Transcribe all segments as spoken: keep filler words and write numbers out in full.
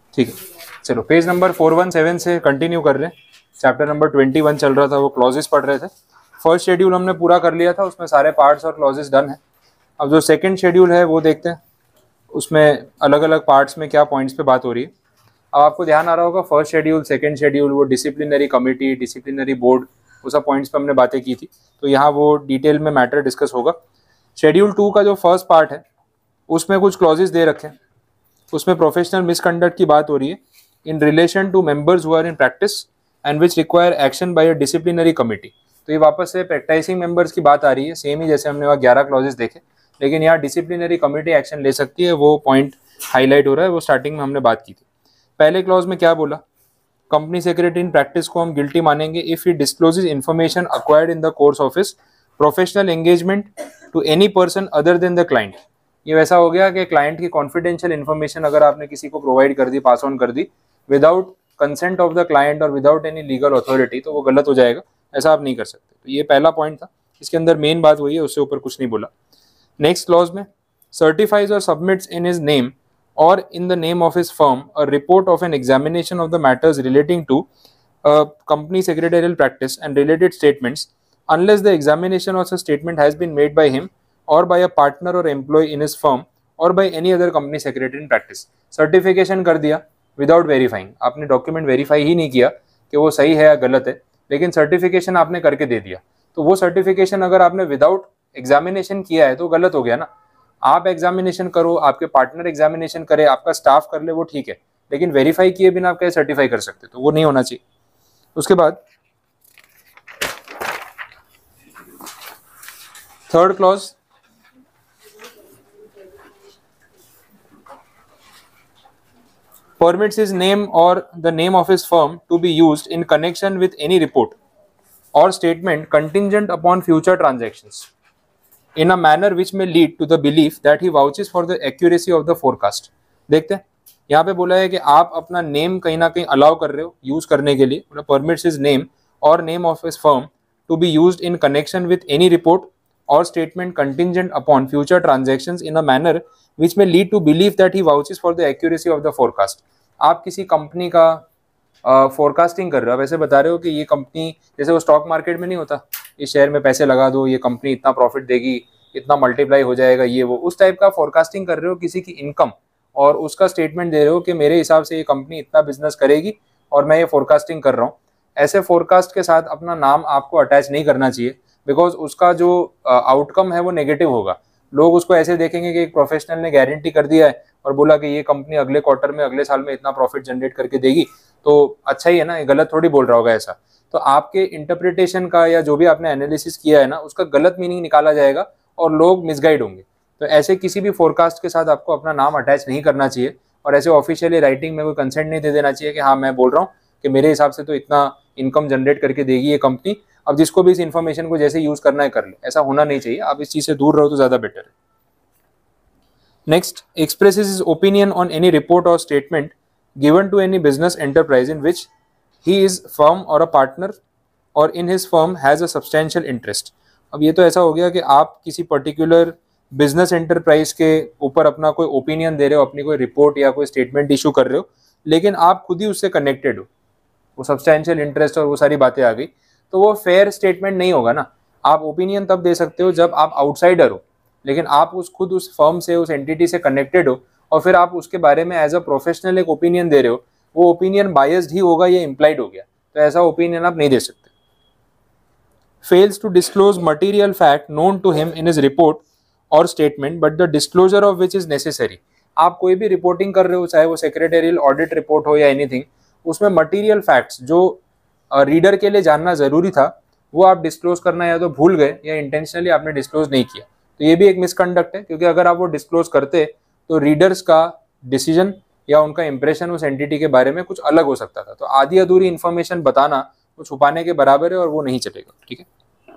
ठीक है, चलो page number four one seven से कंटिन्यू कर रहे हैं। चैप्टर नंबर ट्वेंटी वन चल रहा था, वो क्लॉजेस पढ़ रहे थे। फर्स्ट शेड्यूल हमने पूरा कर लिया था, उसमें सारे पार्ट्स और क्लॉजेस डन है। अब जो सेकंड शेड्यूल है वो देखते हैं, उसमें अलग अलग पार्ट्स में क्या पॉइंट्स पे बात हो रही है। अब आपको ध्यान आ रहा होगा फर्स्ट शेड्यूल सेकंड शेड्यूल वो डिसिप्लिनरी कमेटी, डिसिप्लिनरी बोर्ड, वो सब पॉइंट्स पे हमने बातें की थी, तो यहाँ वो डिटेल में मैटर डिस्कस होगा। शेड्यूल टू का जो फर्स्ट पार्ट है उसमें कुछ क्लॉजेस दे रखे हैं, उसमें प्रोफेशनल मिसकंडक्ट की बात हो रही है in relation to members who are in practice and which require action by a disciplinary committee. तो ये वापस से प्रैक्टिसिंग मेंबर्स की बात आ रही है, सेम ही जैसे हमने वहाँ ग्यारह क्लॉजेस देखे, लेकिन यहाँ डिसिप्लिनरी कमेटी एक्शन ले सकती है, वो पॉइंट हाईलाइट हो रहा है, वो स्टार्टिंग में हमने बात की थी। पहले क्लॉज में क्या बोला, कंपनी सेक्रेटरी इन प्रैक्टिस को हम गिल्टी मानेंगे if he discloses information acquired in the course of his professional engagement to any person other than the client. ये वैसा हो गया कि क्लाइंट की कॉन्फिडेंशियल इन्फॉर्मेशन अगर आपने किसी को प्रोवाइड कर दी, पास ऑन कर दी without consent of the client और विदाउट एनी लीगल अथॉरिटी, तो वो गलत हो जाएगा, ऐसा आप नहीं कर सकते। तो ये पहला पॉइंट था, इसके अंदर मेन बात वही है, उससे ऊपर कुछ नहीं बोला। नेक्स्ट क्लॉज में सर्टिफाइज और submits in his name or in the name of his firm a report of an examination of the matters relating to a company secretarial practice and related statements unless the examination of such statement has been made by him or by a partner or employee in his firm or by any other company secretary in practice। certification कर दिया without verifying, आपने document verify ही नहीं किया कि वो सही है या गलत है, लेकिन सर्टिफिकेशन आपने करके दे दिया, तो वो सर्टिफिकेशन अगर आपने विदाउट एग्जामिनेशन किया है तो गलत हो गया ना। आप एग्जामिनेशन करो, आपके पार्टनर एग्जामिनेशन करे, आपका स्टाफ कर ले, वो ठीक है, लेकिन वेरीफाई किए बिना आप कैसे सर्टिफाई कर सकते, तो वो नहीं होना चाहिए। उसके बाद third clause, permits his name or the name of his firm to be used in connection with any report or statement contingent upon future transactions in a manner which may lead to the belief that he vouches for the accuracy of the forecast। देखते हैं, यहाँ पे बोला है कि आप अपना name कहीं ना कहीं अलाउ कर रहे हो यूज करने के लिए, मतलब permits his name or name of his firm to be used in connection with any report or statement contingent upon future transactions in a manner which may lead to belief that he vouches for the accuracy of the forecast। आप किसी company का forecasting uh, कर रहे हो, वैसे बता रहे हो कि ये कंपनी, जैसे वो स्टॉक मार्केट में नहीं होता, इस शेयर में पैसे लगा दो, ये कंपनी इतना प्रॉफिट देगी, इतना मल्टीप्लाई हो जाएगा, ये वो, उस टाइप का फोरकास्टिंग कर रहे हो किसी की इनकम, और उसका स्टेटमेंट दे रहे हो कि मेरे हिसाब से ये कंपनी इतना बिजनेस करेगी और मैं ये फोरकास्टिंग कर रहा हूँ। ऐसे फोरकास्ट के साथ अपना नाम आपको अटैच नहीं करना चाहिए, बिकॉज उसका जो आउटकम uh, है वो नेगेटिव होगा। लोग उसको ऐसे देखेंगे कि एक प्रोफेशनल ने गारंटी कर दिया है और बोला कि ये कंपनी अगले क्वार्टर में, अगले साल में इतना प्रॉफिट जनरेट करके देगी, तो अच्छा ही है ना, ये गलत थोड़ी बोल रहा होगा ऐसा। तो आपके इंटरप्रिटेशन का या जो भी आपने एनालिसिस किया है ना, उसका गलत मीनिंग निकाला जाएगा और लोग मिसगाइड होंगे। तो ऐसे किसी भी फोरकास्ट के साथ आपको अपना नाम अटैच नहीं करना चाहिए, और ऐसे ऑफिशियली राइटिंग में कोई कंसेंट नहीं दे देना चाहिए कि हाँ मैं बोल रहा हूँ कि मेरे हिसाब से तो इतना इनकम जनरेट करके देगी ये कंपनी, अब जिसको भी इस इन्फॉर्मेशन को जैसे यूज करना है कर ले, ऐसा होना नहीं चाहिए। आप इस चीज से दूर रहो तो ज्यादा बेटर है। Next, expresses his opinion on any report or statement given to any business enterprise in which he is firm or a partner or in his firm has a substantial interest। अब ये तो ऐसा हो गया कि आप किसी पर्टिकुलर बिजनेस एंटरप्राइज के ऊपर अपना कोई ओपिनियन दे रहे हो, अपनी कोई रिपोर्ट या कोई स्टेटमेंट इशू कर रहे हो, लेकिन आप खुद ही उससे कनेक्टेड हो, वो सब्सटैंशियल इंटरेस्ट और वो सारी बातें आ गई, तो वो फेयर स्टेटमेंट नहीं होगा ना। आप ओपिनियन तब दे सकते हो जब आप आउटसाइडर हो, लेकिन आप उस खुद उस फर्म से, उस एंटिटी से कनेक्टेड हो, और फिर आप उसके बारे में एज अ प्रोफेशनल एक ओपिनियन दे रहे हो, वो ओपिनियन बायस्ड ही होगा या इम्प्लाइड हो गया, तो ऐसा ओपिनियन आप नहीं दे सकते। Fails to disclose material fact known to him in his report और statement but the disclosure of which is necessary. आप कोई भी रिपोर्टिंग कर रहे हो, चाहे वो सेक्रेटेरियल ऑडिट रिपोर्ट हो या एनीथिंग, उसमें मटीरियल फैक्ट्स जो रीडर के लिए जानना जरूरी था वो आप डिस्क्लोज करना या तो भूल गए या इंटेंशनली आपने डिस्क्लोज नहीं किया, तो ये भी एक मिसकंडक्ट है, क्योंकि अगर आप वो डिस्क्लोज करते तो रीडर्स का डिसीजन या उनका इंप्रेशन उस एंटिटी के बारे में कुछ अलग हो सकता था। तो आधी अधूरी इंफॉर्मेशन बताना वो छुपाने के बराबर है और वो नहीं चलेगा। ठीक है,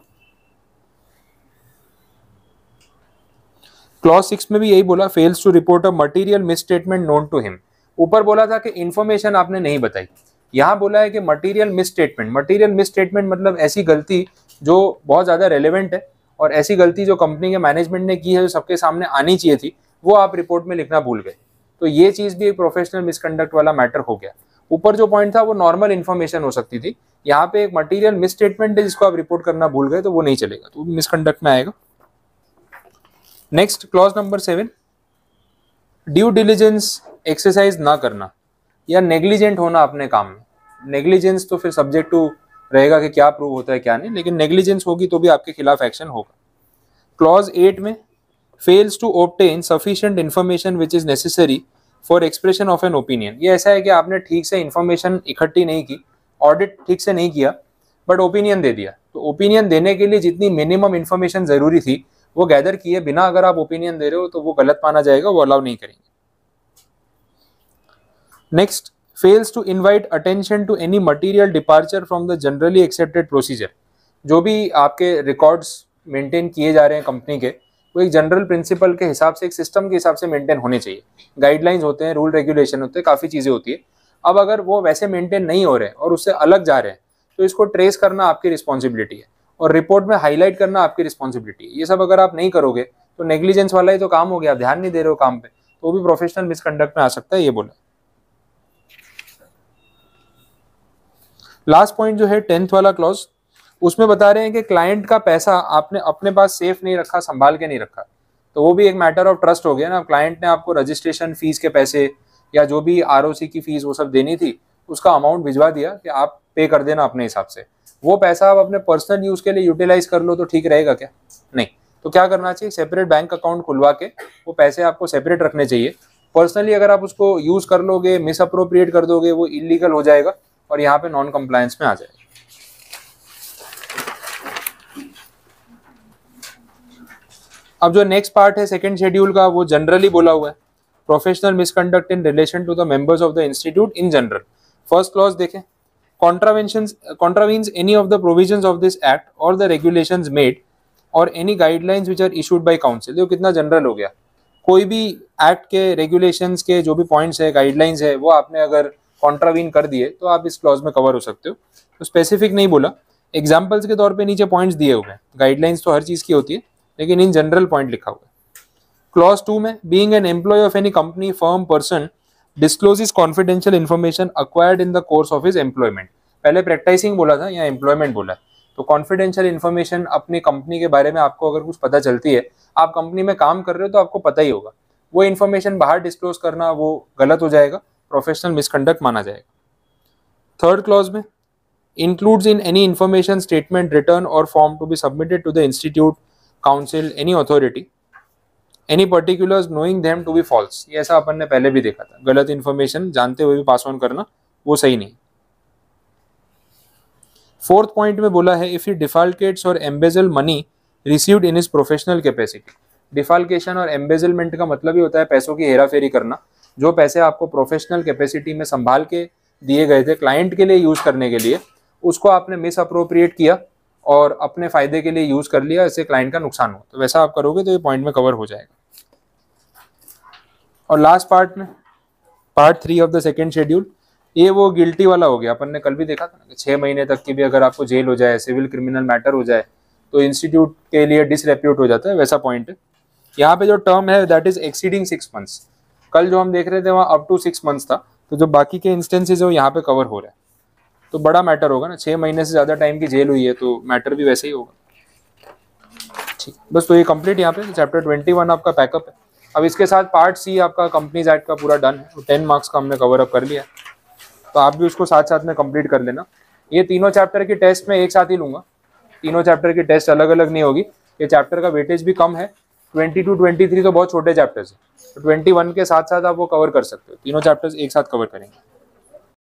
क्लॉज सिक्स में भी यही बोला, fails to report a material misstatement known to him. ऊपर बोला था कि इंफॉर्मेशन आपने नहीं बताई, यहाँ बोला है कि मटीरियल मिसस्टेटमेंट। मटीरियल मिसस्टेटमेंट मतलब ऐसी गलती जो बहुत ज्यादा रेलेवेंट है, और ऐसी गलती जो कंपनी के मैनेजमेंट ने की है, जो सबके सामने आनी चाहिए थी, वो आप रिपोर्ट में लिखना भूल गए। तो ये चीज भी एक प्रोफेशनल मिसकंडक्ट वाला मैटर हो गया। ऊपर जो पॉइंट था वो नॉर्मल इन्फॉर्मेशन हो सकती थी, यहाँ पे एक मटेरियल मिसस्टेटमेंट है जिसको आप रिपोर्ट करना भूल गए तो वो नहीं चलेगा, तो मिसकंडक्ट में आएगा। Next clause number seven, due diligence exercise ना करना या नेग्लिजेंट होना अपने काम में। नेग्लिजेंस तो फिर सब्जेक्ट टू रहेगा कि क्या प्रूव होता है क्या नहीं, लेकिन नेग्लिजेंस होगी तो भी आपके खिलाफ एक्शन होगा। क्लॉज एट में fails to obtain sufficient information which is necessary for expression of an opinion. ये ऐसा है कि आपने ठीक से इन्फॉर्मेशन इकट्ठी नहीं की, ऑडिट ठीक से नहीं किया, बट ओपिनियन दे दिया। तो ओपिनियन देने के लिए जितनी मिनिमम इन्फॉर्मेशन जरूरी थी वो गैदर किए बिना अगर आप ओपिनियन दे रहे हो तो वो गलत माना जाएगा, वो अलाउ नहीं करेंगे। Next, fails to invite attention to any material departure from the generally accepted procedure. जो भी आपके रिकॉर्ड्स मेंटेन किए जा रहे हैं कंपनी के, वो एक जनरल प्रिंसिपल के हिसाब से, एक सिस्टम के हिसाब से मेंटेन होने चाहिए। गाइडलाइंस होते हैं, रूल रेगुलेशन होते हैं, काफ़ी चीज़ें होती है। अब अगर वो वैसे मेंटेन नहीं हो रहे हैं और उससे अलग जा रहे हैं तो इसको ट्रेस करना आपकी रिस्पॉन्सिबिलिटी है और रिपोर्ट में हाईलाइट करना आपकी रिस्पॉन्सिबिलिटी है। ये सब अगर आप नहीं करोगे तो नेग्लिजेंस वाला ही तो काम हो गया, आप ध्यान नहीं दे रहे हो काम पे, तो वो भी प्रोफेशनल मिसकंडक्ट में आ सकता है, ये बोला। लास्ट पॉइंट जो है टेंथ वाला क्लॉज, उसमें बता रहे हैं कि क्लाइंट का पैसा आपने अपने पास सेफ नहीं रखा, संभाल के नहीं रखा, तो वो भी एक मैटर ऑफ ट्रस्ट हो गया ना। क्लाइंट ने आपको रजिस्ट्रेशन फीस के पैसे या जो भी आरओसी की फीस वो सब देनी थी, उसका अमाउंट भिजवा दिया कि आप पे कर देना अपने हिसाब से। वो पैसा आप अपने पर्सनल यूज के लिए यूटिलाइज कर लो तो ठीक रहेगा क्या? नहीं। तो क्या करना चाहिए, सेपरेट बैंक अकाउंट खुलवा के वो पैसे आपको सेपरेट रखने चाहिए। पर्सनली अगर आप उसको यूज कर लोगे, मिस अप्रोप्रिएट कर दोगे, वो इलीगल हो जाएगा और यहाँ पे नॉन कंप्लायंस में आ जाएगा। अब जो नेक्स्ट पार्ट है सेकंड शेड्यूल का, वो जनरली बोला हुआ है, professional misconduct in relation to the members of the institute in general. First clause देखें, contraventions contravenes any of the provisions of this act और द रेगुलेशंस मेड और any guidelines which are issued by council. देखो कितना general हो गया, कोई भी act के, रेगुलेशंस के जो भी पॉइंट्स है, गाइडलाइंस है, वो आपने अगर कॉन्ट्रावीन कर दिए तो आप इस क्लॉज में कवर हो सकते हो। तो स्पेसिफिक नहीं बोला, एग्जाम्पल्स के तौर पे नीचे पॉइंट्स दिए हुए हैं। गाइडलाइंस तो हर चीज की होती है, लेकिन इन जनरल पॉइंट लिखा हुआ है। क्लॉज टू में, being an employee of any company, firm, person discloses confidential information acquired in the course of his employment. पहले प्रैक्टिसिंग बोला था, यहाँ एम्प्लॉयमेंट बोला है। तो कॉन्फिडेंशियल इन्फॉर्मेशन अपनी कंपनी के बारे में आपको अगर कुछ पता चलती है, आप कंपनी में काम कर रहे हो तो आपको पता ही होगा, वो इन्फॉर्मेशन बाहर डिस्क्लोज करना वो गलत हो जाएगा, प्रोफेशनल मिसकंडक्ट माना जाएगा। थर्ड क्लॉज में, includes in any information statement, return or form to be submitted to the institute, council, any authority, any particulars knowing them to be false। ये ऐसा अपन ने पहले भी देखा था, गलत इन्फॉर्मेशन जानते हुए भी पास ऑन करना वो सही नहीं। फोर्थ पॉइंट में बोला है, इफ ही डिफाल्केट्स और embezzle money received in his professional capacity. Defalcation और एम्बेजलमेंट का मतलब ही होता है पैसों की हेराफेरी करना। जो पैसे आपको प्रोफेशनल कैपेसिटी में संभाल के दिए गए थे क्लाइंट के लिए यूज करने के लिए, उसको आपने मिस अप्रोप्रिएट किया और अपने फायदे के लिए यूज कर लिया, इससे क्लाइंट का नुकसान हो। तो वैसा आप करोगे तो ये पॉइंट में कवर हो जाएगा। और लास्ट पार्ट में, part three of the second schedule, ये वो गिल्टी वाला हो गया। अपन ने कल भी देखा था ना कि छह महीने तक की भी अगर आपको जेल हो जाए, सिविल क्रिमिनल मैटर हो जाए, तो इंस्टीट्यूट के लिए डिसरेप्यूट हो जाता है, वैसा पॉइंट है। यहाँ पे जो टर्म है that is exceeding six months. कल जो हम देख रहे थे वहाँ अप टू सिक्स मंथ्स था, तो जो बाकी के इंस्टेंसेज है वो यहाँ पे कवर हो रहा है। तो बड़ा मैटर होगा ना, छह महीने से ज्यादा टाइम की जेल हुई है तो मैटर भी वैसे ही होगा। ठीक, बस तो ये कंप्लीट यहाँ पे चैप्टर ट्वेंटी वन आपका पैकअप है। अब इसके साथ पार्ट सी आपका कंपनीज एक्ट का पूरा डन है, टेन मार्क्स का हमने कवर अप कर लिया, तो आप भी उसको साथ साथ में कंप्लीट कर लेना। ये तीनों चैप्टर की टेस्ट में एक साथ ही लूंगा, तीनों चैप्टर की टेस्ट अलग अलग नहीं होगी। ये चैप्टर का वेटेज भी कम है, ट्वेंटी टू ट्वेंटी थ्री तो बहुत छोटे चैप्टर्स है, तो ट्वेंटी वन के साथ साथ आप वो कवर कर सकते हो। तीनों चैप्टर्स एक साथ कवर करेंगे।